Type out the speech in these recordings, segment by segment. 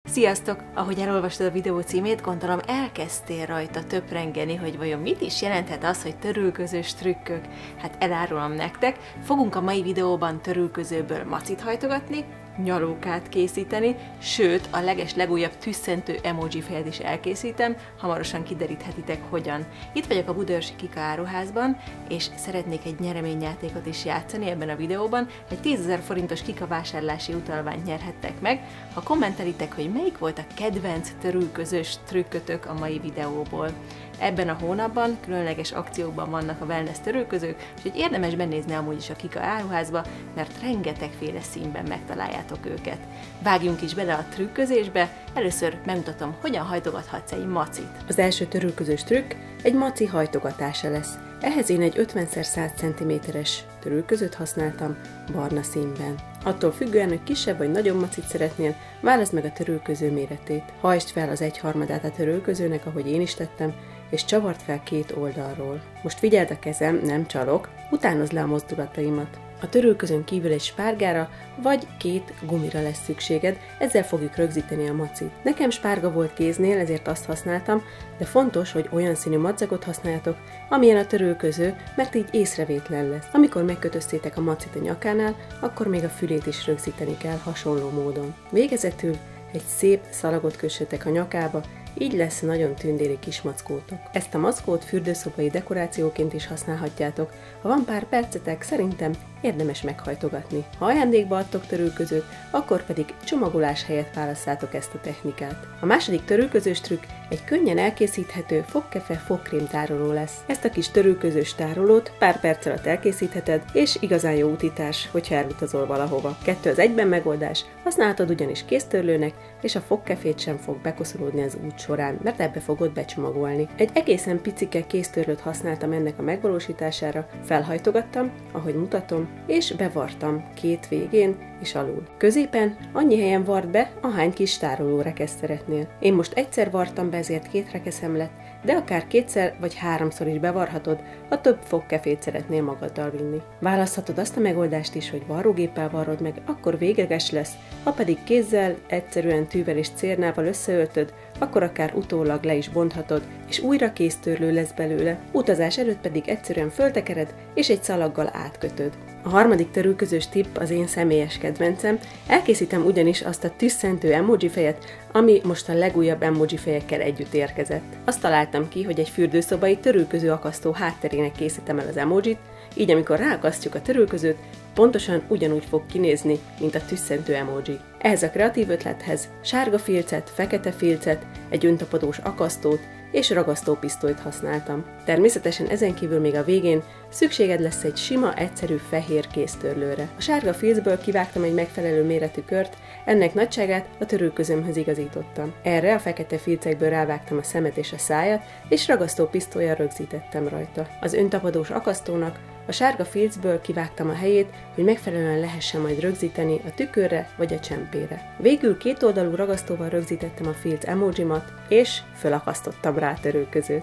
Sziasztok! Ahogy elolvastad a videó címét, gondolom elkezdtél rajta töprengeni, hogy vajon mit is jelenthet az, hogy törülközős trükkök. Hát elárulom nektek, fogunk a mai videóban törülközőből macit hajtogatni, nyalókát készíteni, sőt, a legújabb tüsszentő emoji fejet is elkészítem, hamarosan kideríthetitek hogyan. Itt vagyok a Budaörsi Kika áruházban, és szeretnék egy nyereményjátékot is játszani ebben a videóban. Egy 10 000 forintos Kika vásárlási utalványt nyerhettek meg, ha kommentelitek, hogy melyik volt a kedvenc törülközős trükkötök a mai videóból. Ebben a hónapban különleges akciókban vannak a wellness törülközők, úgyhogy érdemes benézni amúgy is a Kika áruházba, mert rengetegféle színben megtaláljátok őket. Vágjunk is bele a trükközésbe, először megmutatom, hogyan hajtogathatsz egy macit. Az első törülközős trükk egy maci hajtogatása lesz. Ehhez én egy 50x100 cm-es törülközőt használtam barna színben. Attól függően, hogy kisebb vagy nagyobb macit szeretnél, válaszd meg a törülköző méretét. Hajtsd fel az 1/3 a törülközőnek, ahogy én is tettem, és csavart fel két oldalról. Most figyeld a kezem, nem csalok, utánozd le a mozdulataimat. A törülközön kívül egy spárgára vagy 2 gumira lesz szükséged, ezzel fogjuk rögzíteni a macit. Nekem spárga volt kéznél, ezért azt használtam, de fontos, hogy olyan színű madzagot használjatok, amilyen a törülköző, mert így észrevétlen lesz. Amikor megkötöztétek a macit a nyakánál, akkor még a fülét is rögzíteni kell hasonló módon. Végezetül egy szép szalagot kössetek a nyakába, így lesz nagyon tündéri kis mackótok. Ezt a mackót fürdőszobai dekorációként is használhatjátok. Ha van pár percetek, szerintem érdemes meghajtogatni. Ha ajándékba adtok törülközőt, akkor pedig csomagolás helyett válasszátok ezt a technikát. A második törülközős trükk egy könnyen elkészíthető fogkefe fogkrém tároló lesz. Ezt a kis törülközős tárolót pár perc alatt elkészítheted, és igazán jó útítás, hogyha elutazol valahova. 2 az 1-ben megoldás, használhatod ugyanis kéztörlőnek, és a fogkefét sem fog bekoszolódni az út során, mert ebbe fogod becsomagolni. Egy egészen picike kéztörlőt használtam ennek a megvalósítására, felhajtogattam, ahogy mutatom, és bevartam két végén és alul. Középen annyi helyen vard be, ahány kis tárolórekeszt szeretnél. Én most egyszer vartam be, ezért 2 rekeszem lett, de akár 2-szer vagy 3-szor is bevarhatod, ha több fogkefét szeretnél magaddal vinni. Választhatod azt a megoldást is, hogy varrógéppel varrod meg, akkor végleges lesz, ha pedig kézzel, egyszerűen tűvel és cérnával összeöltöd, akkor akár utólag le is bonthatod, és újra kéztörlő lesz belőle. Utazás előtt pedig egyszerűen föltekered, és egy szalaggal átkötöd. A harmadik törülközős tipp az én személyes kedvencem, elkészítem ugyanis azt a tüsszentő emoji fejet, ami most a legújabb emoji fejekkel együtt érkezett. Azt találtam ki, hogy egy fürdőszobai törülköző akasztó hátterének készítem el az emojit, így amikor ráakasztjuk a törülközőt, pontosan ugyanúgy fog kinézni, mint a tüsszentő emoji. Ehhez a kreatív ötlethez sárga filcet, fekete filcet, egy öntapadós akasztót és ragasztópisztolyt használtam. Természetesen ezen kívül még a végén szükséged lesz egy sima, egyszerű fehér kéztörlőre. A sárga filcből kivágtam egy megfelelő méretű kört, ennek nagyságát a törülközőmhöz igazítottam. Erre a fekete filcekből rávágtam a szemet és a szájat, és ragasztópisztollyal rögzítettem rajta. Az öntapadós akasztónak a sárga filcből kivágtam a helyét, hogy megfelelően lehessen majd rögzíteni a tükörre vagy a csempére. Végül 2 oldalú ragasztóval rögzítettem a filc emojimat, és fölakasztottam rá a törülközőt.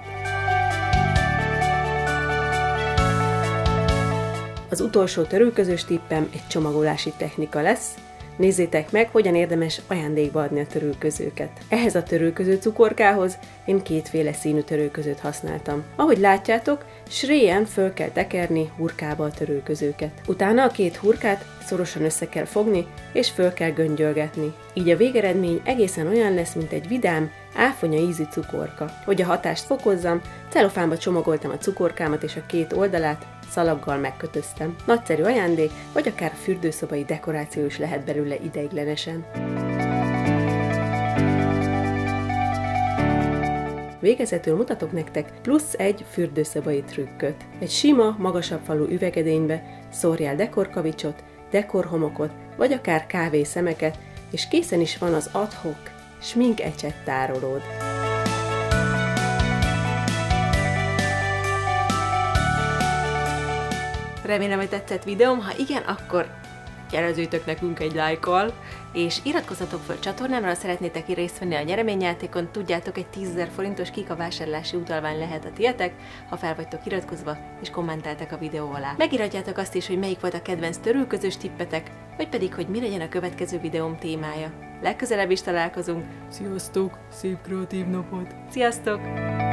Az utolsó törülközős tippem egy csomagolási technika lesz. Nézzétek meg, hogyan érdemes ajándékba adni a törülközőket. Ehhez a törülköző cukorkához én 2 színű törülközőt használtam. Ahogy látjátok, sréjen föl kell tekerni hurkába a törülközőket. Utána a 2 hurkát szorosan össze kell fogni, és föl kell göngyölgetni. Így a végeredmény egészen olyan lesz, mint egy vidám, áfonya ízű cukorka. Hogy a hatást fokozzam, celofánba csomagoltam a cukorkámat és a 2 oldalát, szalaggal megkötöztem. Nagyszerű ajándék, vagy akár a fürdőszobai dekoráció is lehet belőle ideiglenesen. Végezetül mutatok nektek plusz egy fürdőszobai trükköt. Egy sima, magasabb falú üvegedénybe szórjál dekorkavicsot, dekorhomokot, vagy akár kávészemeket, és készen is van az ad-hoc smink-ecset tárolód. Remélem, hogy tetszett videóm, ha igen, akkor jelezzétek nekünk egy lájkkal, és iratkozzatok fel a csatornámra, ha szeretnétek részt venni a nyereményjátékon, tudjátok, egy 10 000 forintos Kika vásárlási utalvány lehet a tietek, ha fel vagytok iratkozva és kommentáltak a videó alá. Megírhatjátok azt is, hogy melyik volt a kedvenc törülközős tippetek, vagy pedig, hogy mi legyen a következő videóm témája. Legközelebb is találkozunk. Sziasztok! Szép kreatív napot! Sziasztok!